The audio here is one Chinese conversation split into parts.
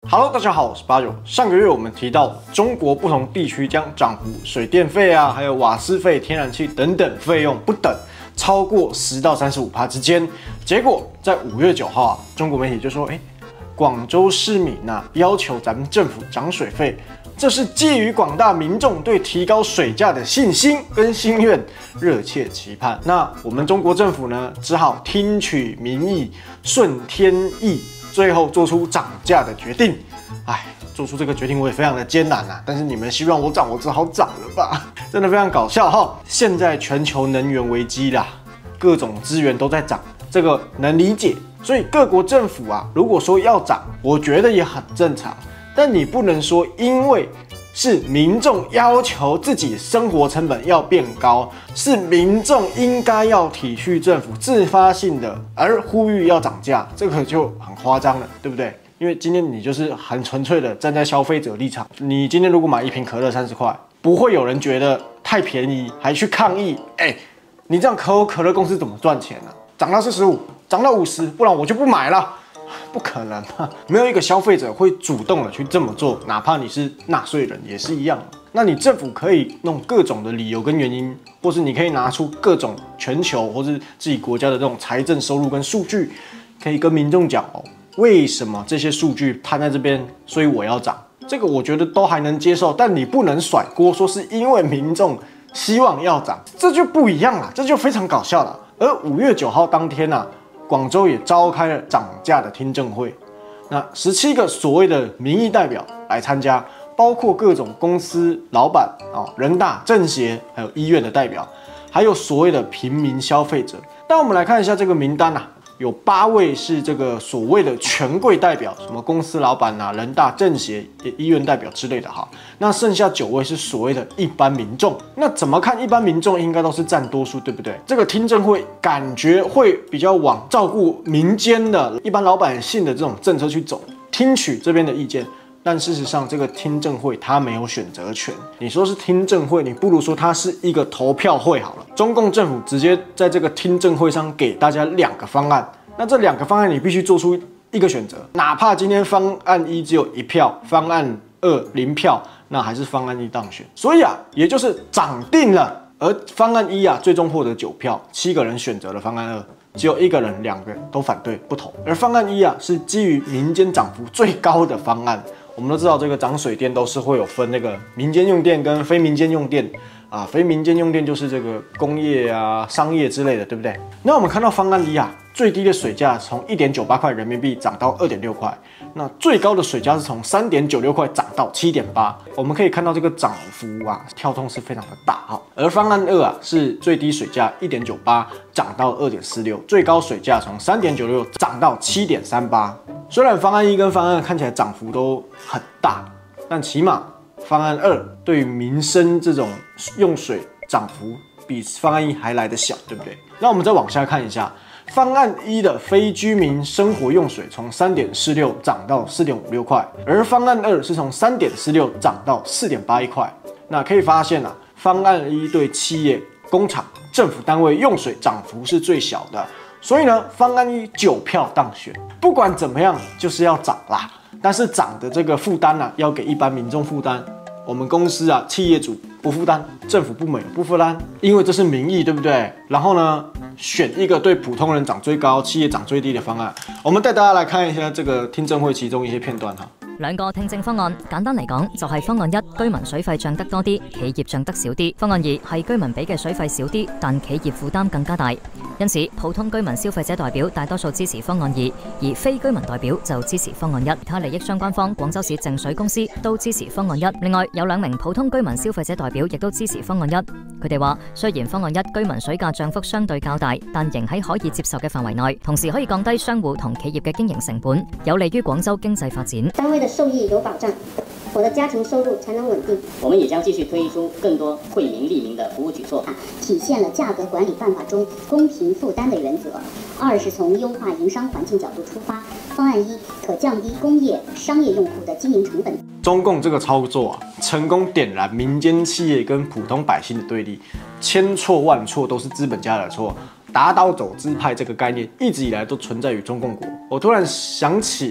Hello， 大家好，我是八九。上个月我们提到，中国不同地区将涨幅水电费啊，还有瓦斯费、天然气等等费用不等，超过10到35%之间。结果在5月9号啊，中国媒体就说，广州市民要求咱们政府涨水费，这是基于广大民众对提高水价的信心跟心愿，热切期盼。那我们中国政府呢，只好听取民意，顺天意。最后做出涨价的决定，做出这个决定我也非常的艰难啊。但是你们希望我涨，我只好涨了吧？真的非常搞笑哈！现在全球能源危机啦，各种资源都在涨，这个能理解。所以各国政府啊，如果说要涨，我觉得也很正常。但你不能说因为是民众要求自己生活成本要变高，是民众应该要体恤政府自发性的而呼吁要涨价，这个就很夸张了，对不对？因为今天你就是很纯粹的站在消费者立场，你今天如果买一瓶可乐30块，不会有人觉得太便宜还去抗议，你这样可口可乐公司怎么赚钱呢？涨到45，涨到50，不然我就不买了。不可能嘛！没有一个消费者会主动的去这么做，哪怕你是纳税人也是一样。那你政府可以弄各种的理由跟原因，或是你可以拿出各种全球或是自己国家的这种财政收入跟数据，可以跟民众讲为什么这些数据摊在这边，所以我要涨。这个我觉得都还能接受，但你不能甩锅说是因为民众希望要涨，这就不一样了，这就非常搞笑了。而5月9号当天广州也召开了涨价的听证会，那17个所谓的民意代表来参加，包括各种公司老板人大、政协，还有医院的代表，还有所谓的平民消费者。那我们来看一下这个名单有8位是这个所谓的权贵代表，什么公司老板人大、政协、医院代表之类的那剩下9位是所谓的一般民众。那怎么看一般民众应该都是占多数，对不对？这个听证会感觉会比较往照顾民间的一般老百姓的这种政策去走，听取这边的意见。但事实上，这个听证会它没有选择权。你说是听证会，你不如说它是一个投票会好了。中共政府直接在这个听证会上给大家2个方案，那这2个方案你必须做出一个选择，哪怕今天方案1只有1票，方案20票，那还是方案1当选。所以也就是涨定了。而方案1最终获得9票，7个人选择了方案2。只有1个人、2个人都反对不投，而方案1是基于民间涨幅最高的方案。我们都知道，这个涨水电都是会有分那个民间用电跟非民间用电非民间用电就是这个工业商业之类的，对不对？那我们看到方案1最低的水价从1.98块人民币涨到2.6块，那最高的水价是从3.96块涨到7.8。我们可以看到这个涨幅跳动是非常的大而方案2是最低水价1.98涨到2.46，最高水价从3.96涨到7.38。虽然方案1跟方案2看起来涨幅都很大，但起码方案2对于民生这种用水涨幅比方案1还来得小，对不对？那我们再往下看一下，方案1的非居民生活用水从3.46涨到4.56块，而方案2是从3.46涨到4.81块。那可以发现方案1对企业、工厂、政府单位用水涨幅是最小的，所以呢，方案1 9票当选。不管怎么样，就是要涨啦。但是涨的这个负担要给一般民众负担。我们公司企业主不负担，政府部门也不负担，因为这是民意，对不对？然后呢，选一个对普通人涨最高、企业涨最低的方案。我们带大家来看一下这个听證會其中一些片段兩個聽證方案，簡單嚟講就係方案1居民水費漲得多啲，企業漲得少啲；方案2係居民俾嘅水費少啲，但企業負擔更加大。因此，普通居民消費者代表大多數支持方案2，而非居民代表就支持方案1。其他利益相關方廣州市淨水公司都支持方案1。另外有2名普通居民消費者代表亦都支持方案1。佢哋話，雖然方案1居民水價漲幅相對較大，但仍喺可以接受嘅範圍內，同時可以降低商戶同企業嘅經營成本，有利於廣州經濟發展。 單位的收益有保障，我的家庭收入才能穩定。 我們也將繼續推出更多惠民利民的服務舉措， 體現了價格管理辦法中公平負擔的原則。2是從優化營商環境角度出發，方案1可降低工業、商業用戶的經營成本。 中共這個操作成功點燃民間企業跟普通百姓的對立，千錯萬錯都是資本家的錯。打倒走資派這個概念一直以來都存在於中共國。我突然想起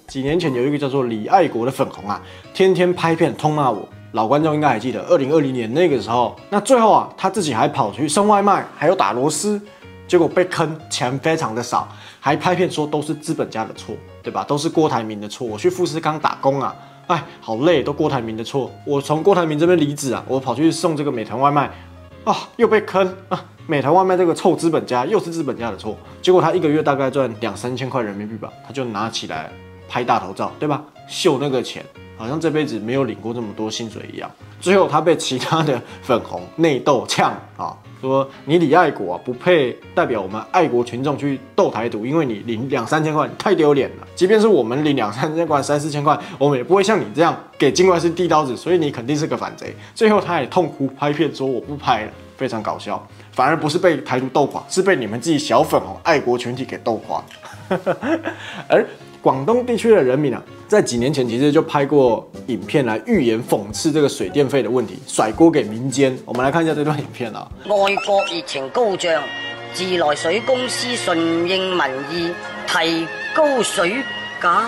几年前有一个叫做李爱国的粉红啊，天天拍片痛骂我。老观众应该还记得，2020年那个时候，那最后啊，他自己还跑去送外卖，还有打螺丝，结果被坑，钱非常的少，还拍片说都是资本家的错，对吧？都是郭台铭的错。我去富士康打工啊，哎，好累，都郭台铭的错。我从郭台铭这边离职啊，我跑去送这个美团外卖，啊，又被坑啊！美团外卖这个臭资本家，又是资本家的错。结果他一个月大概赚2-3千块人民币吧，他就拿起来拍大头照，对吧？秀那个钱。好像这辈子没有领过这么多薪水一样。最后他被其他的粉红内斗呛啊，说你李爱国啊不配代表我们爱国群众去斗台独，因为你领2-3千块，你太丢脸了。即便是我们领2-3千块、3-4千块，我们也不会像你这样给境外势递刀子，所以你肯定是个反贼。最后他也痛哭拍片说我不拍了，非常搞笑。反而不是被台独斗垮，是被你们自己小粉红爱国群体给斗垮。而广东地区的人民啊，在几年前其实就拍过影片来预言讽刺这个水电费的问题，甩锅给民间。我们来看一下这段影片啊。 愛國熱情高漲，自來水公司順應民意，提高水價。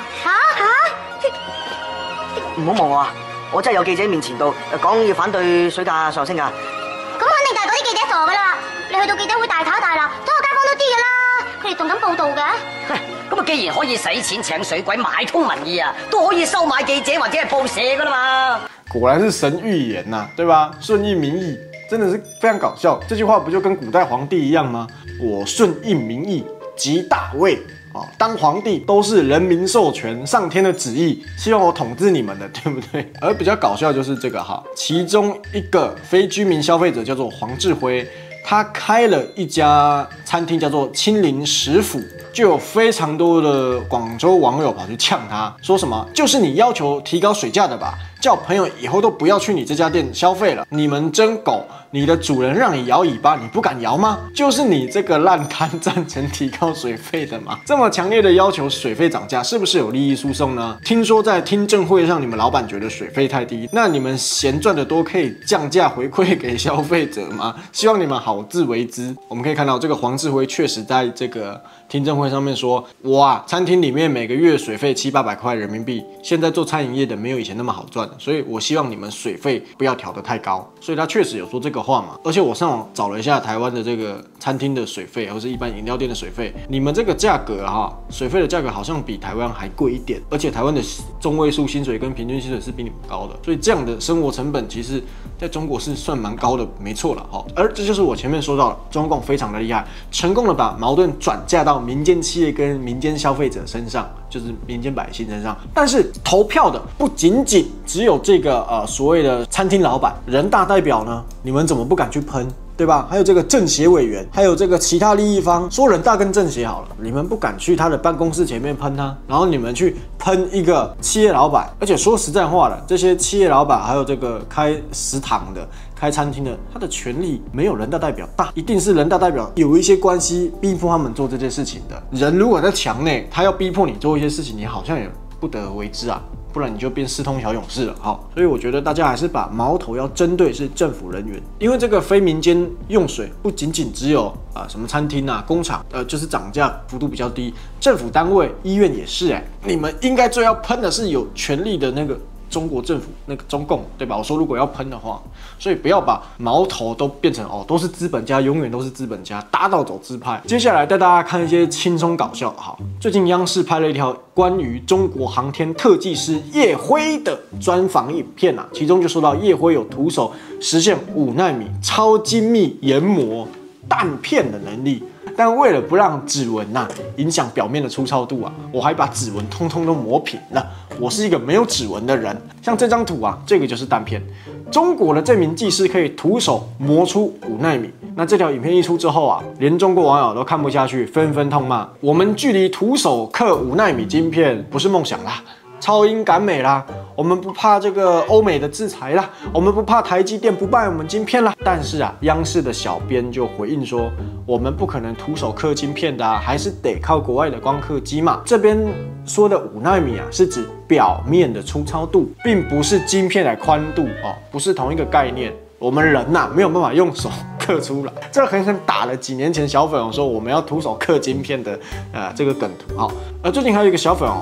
唔好望我啊！我真係有記者面前度講要反對水價上升㗎。 咁肯定就係嗰啲記者傻㗎啦！你去到記者會大吵大鬧，所有街坊都知㗎啦，佢哋仲敢報導嘅。 咁啊，既然可以使錢請水鬼買通民意啊，都可以收買記者或者係報社㗎啦嘛。 果然是神預言呐，對吧？順應民意，真的是非常搞笑。這句話不就跟古代皇帝一樣嗎？我順應民意，即大位。哦，當皇帝都是人民授權，上天的旨意，希望我統治你們的，對不對？而比較搞笑就是這個哈，其中一個非居民消費者叫做黃志輝，他開了一家餐廳叫做清林食府，就有非常多的廣州網友跑去嗆他，說什麼就是你要求提高水價的吧，叫朋友以後都不要去你這家店消費了，你們真狗！你的主人讓你搖尾巴，你不敢搖嗎？就是你這個爛攤贊成提高水費的嗎？這麼強烈的要求水費漲價，是不是有利益輸送呢？聽說在聽證會上，你們老闆覺得水費太低，那你們嫌賺得多可以降價回饋給消費者嗎？希望你們好自為之。我們可以看到，這個黃志輝確實在這個聽證會上面說，我啊，餐廳裡面每個月水費700-800塊人民幣，現在做餐飲業的沒有以前那麼好賺，所以我希望你們水費不要調得太高。所以他確實有說這個話嘛，而且我上網找了一下台灣的這個餐廳的水費，或是一般飲料店的水費，你們這個價格哈，水費的價格好像比台灣還貴一點，而且台灣的中位數薪水跟平均薪水是比你們高的，所以這樣的生活成本其實在中國是算蠻高的，沒錯了哈。而這就是我前面說到了，中共非常的厲害，成功的把矛盾轉嫁到民間企業跟民間消費者身上，就是民間百姓身上。但是投票的不僅僅只有這個所謂的餐廳老闆，人大代表呢，你們怎麼不敢去噴？對吧？還有這個政協委員，還有這個其他利益方，說人大跟政協好了，你們不敢去他的辦公室前面噴他，然後你們去噴一個企業老闆，而且說實在話的，這些企業老闆還有這個開食堂的、開餐廳的，他的權力沒有人大代表大，一定是人大代表有一些關係逼迫他們做這件事情的。人如果在牆內，他要逼迫你做一些事情，你好像也不得而為之啊。不然你就變四通小勇士了，好，所以我覺得大家還是把矛頭要針對是政府人員，因為這個非民間用水不僅僅只有什麼餐廳啊、工廠，就是漲價幅度比較低，政府單位、醫院也是，你們應該最要噴的是有權力的那個中國政府，那個中共，對吧？我說如果要噴的話，所以不要把矛頭都變成都是資本家，永遠都是資本家，打倒走資派。接下來帶大家看一些輕鬆搞笑，好，最近央視拍了一條關於中國航天特技師葉輝的專訪影片啊，其中就說到葉輝有徒手實現5奈米超精密研磨彈片的能力。但為了不讓指紋影響表面的粗糙度啊，我還把指紋通通都磨平了。我是一個沒有指紋的人。像這張圖啊，這個就是彈片。中國的這名技師可以徒手磨出5奈米。那這條影片一出之後啊，連中國網友都看不下去，紛紛痛罵：我們距離徒手刻5奈米晶片不是夢想啦，超英趕美啦，我們不怕這個歐美的制裁啦，我們不怕台積電不賣我們晶片啦。但是啊，央視的小編就回應說，我們不可能徒手刻晶片的還是得靠國外的光刻機嘛。這邊說的5奈米啊，是指表面的粗糙度，並不是晶片的寬度哦，不是同一個概念。我們人沒有辦法用手刻出來，這狠狠打了幾年前小粉紅說我們要徒手刻晶片的這個梗圖。好，而最近還有一個小粉紅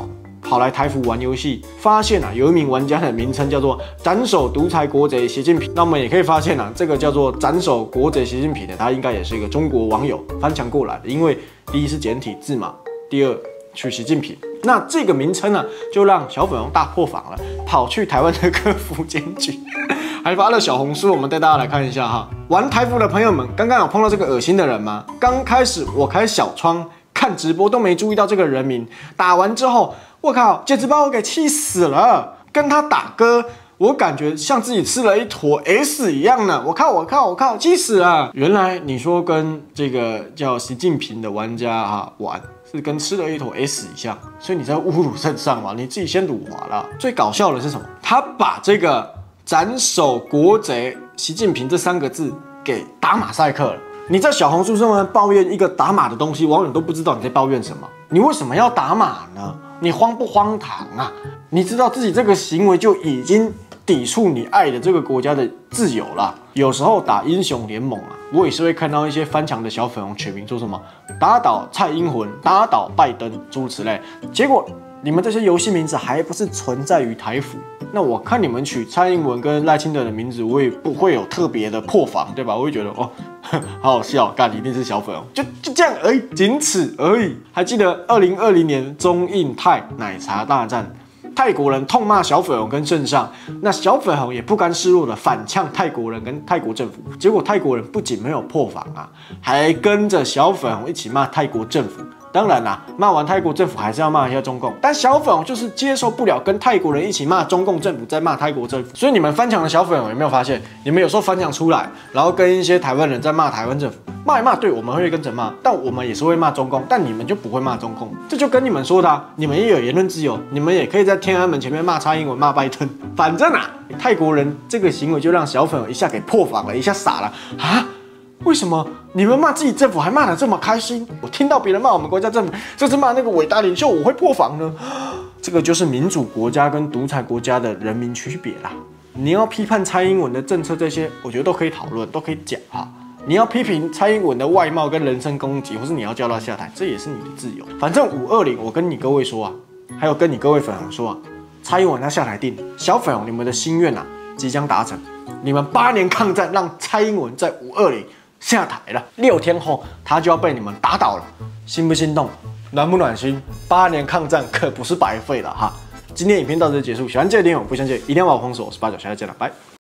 跑来台服玩游戏，发现啊有一名玩家的名称叫做斩首独裁国贼习近平。那我们也可以发现啊，这个叫做斩首国贼习近平的，他应该也是一个中国网友翻墙过来的，因为第一是简体字嘛，第二取习近平。那这个名称呢，就让小粉红大破防了，跑去台湾的客服检举，还发了小红书。我们带大家来看一下哈，玩台服的朋友们，刚刚有碰到这个恶心的人吗？刚开始我开小窗看直播都没注意到这个人名，打完之后，我靠，简直把我给气死了！跟他打歌，我感觉像自己吃了一坨 S 一样呢！我靠，气死了！原来你说跟这个叫习近平的玩家玩。是跟吃了一坨 S 一样，所以你在侮辱圣上嘛？你自己先辱华了。最搞笑的是什么？他把这个斩首国贼习近平这3个字给打马赛克了。你在小红书上面抱怨一个打码的东西，网友都不知道你在抱怨什么。你为什么要打码呢？你荒不荒唐啊？你知道自己这个行为就已经抵触你爱的这个国家的自由了。有时候打英雄联盟啊，我也是会看到一些翻墙的小粉红取名说什么打倒蔡英文、打倒拜登诸如此类，结果你们这些游戏名字还不是存在于台服？那我看你们取蔡英文跟赖清德的名字，我也不会有特别的破防，对吧？我会觉得哦，好好笑，干一定是小粉红，就这样而已，仅此而已。还记得2020年中印泰奶茶大战？泰国人痛骂小粉红跟圣上，那小粉红也不甘示弱的反呛泰国人跟泰国政府，结果泰国人不仅没有破防啊，还跟着小粉红一起骂泰国政府。当然啦，骂完泰国政府还是要骂一下中共，但小粉红就是接受不了跟泰国人一起骂中共政府，再骂泰国政府。所以你们翻墙的小粉红有没有发现，你们有时候翻墙出来，然后跟一些台湾人在骂台湾政府，骂一骂，对，我们会跟着骂，但我们也是会骂中共，但你们就不会骂中共。这就跟你们说的你们也有言论自由，你们也可以在天安门前面骂蔡英文、骂拜登。反正泰国人这个行为就让小粉红一下给破防了，一下傻了啊！为什么你们骂自己政府还骂得这么开心？我听到别人骂我们国家政府，这是骂那个伟大领袖，我会破防呢？这个就是民主国家跟独裁国家的人民区别啦。你要批判蔡英文的政策这些，我觉得都可以讨论，都可以讲哈。你要批评蔡英文的外貌跟人身攻击，或是你要叫他下台，这也是你的自由。反正520，我跟你各位说还有跟你各位粉红说蔡英文他下台定，小粉红你们的心愿即将达成，你们8年抗战让蔡英文在520下台了，6天后他就要被你们打倒了，心不心动？暖不暖心？8年抗战可不是白费了哈！今天影片到这里结束，喜欢这个点我不相信，一定要把我封锁。我是八九，下次见了，拜。